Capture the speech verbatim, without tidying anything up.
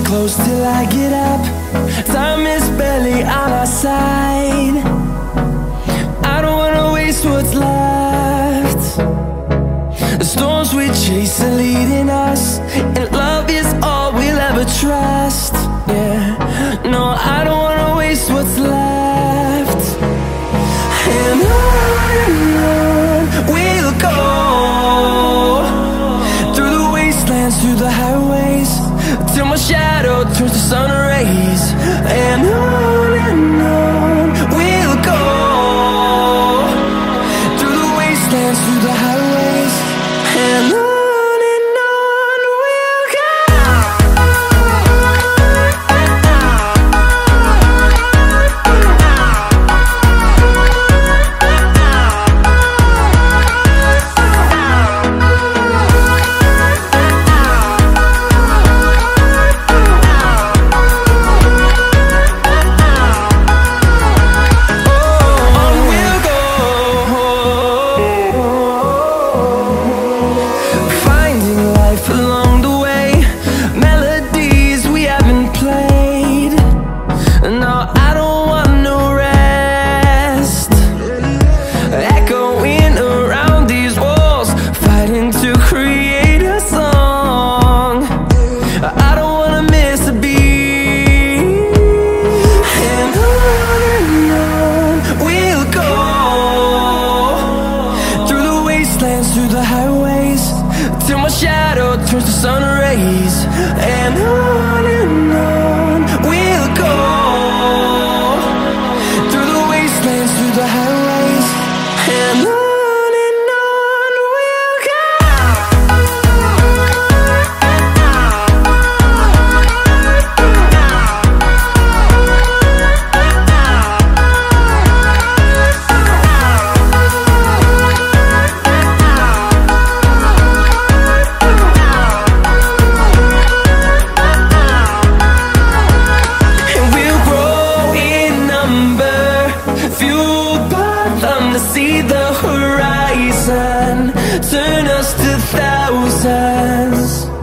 close till I get up. Time is barely on our side. I don't wanna waste what's left. The storms we chase are leading us, and love is all we'll ever trust. Yeah, no, I don't wanna waste what's left. And on and on we'll go, through the wastelands, through the highways, till my shadow turns to sun rays. And on and on we'll go, through the wastelands, through the highways, and on. Through the highways, till my shadow turns to sun rays. And on and on we'll go, through the wastelands, through the highways, and on. See the horizon turn us to thousands.